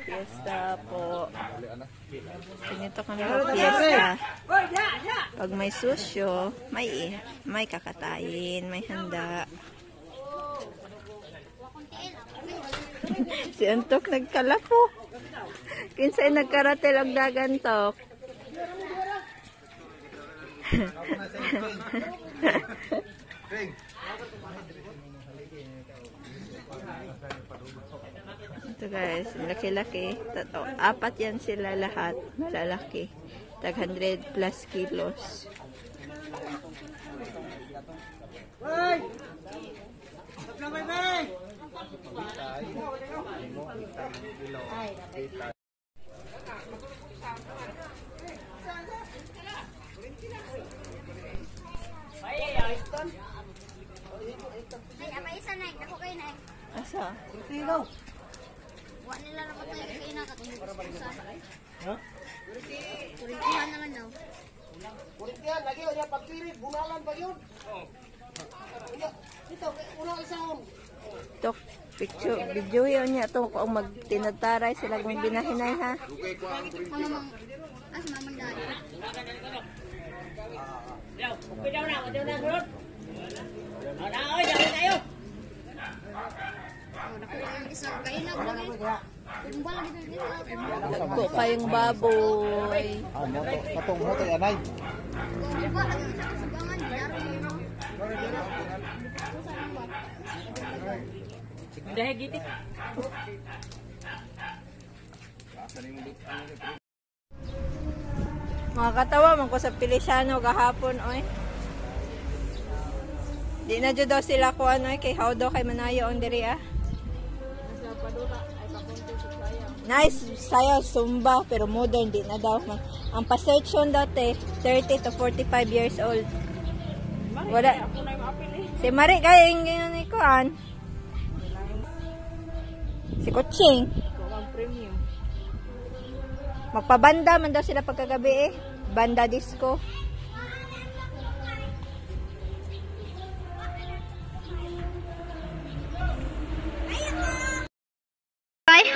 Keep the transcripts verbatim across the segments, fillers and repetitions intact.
Fiesta po. Ganito kami mag-fiesta. Pag may susyo, may may kakatayin, may handa. Si Antok nagkalapo. Kinsay nagkaratel og dagantok. Ito guys, laki-laki. Tato, apat yan sila lahat. Malalaki. Tag one hundred plus kilos. Ay! Ay, apa isa na, ako kayo na. Asa? Kilo. Wa nila na patay kay na katulog sa pusa. Ha? Kurikihan naman daw. Kurikihan lagi o niya pagpirit, bunalan pa yun. Ito, una isang. Tok, picture, video yun niya ito kung magtinataray sila kung binahinay ha. Ano mang, as mamanday. Okay daw na, okay daw na, bro. Wala, oy, dami tayo. Oh, nakuha yung isa. Kayo na, bro. Tumbal lagi dito. Dagko kayong baboy. Ah, moto, katong moto yanay. Tumbal lagi sa kasabangan. Dahil gitik. Mga katawa man ko sa Feliciano gahapon oy. Di na jud daw sila ko ano eh, kay how daw kay manayo on diri ah. Nice sayo Zumba pero modern di na daw. Ang pa-search on dati thirty to forty-five years old. Wala. Si Mari kaya yung gano'n ni Kuan. Si Kuching. Magpabanda man daw sila pagkagabi eh. Banda disco. Bye.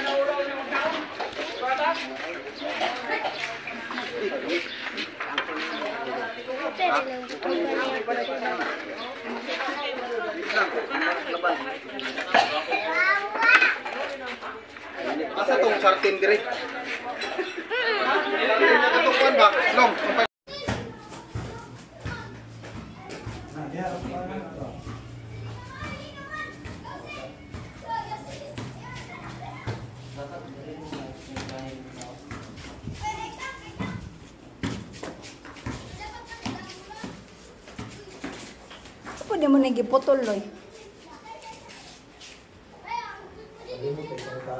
Asa tong sartin dire? Atong kuan ba? Long. Pwede mo nagiputol loy.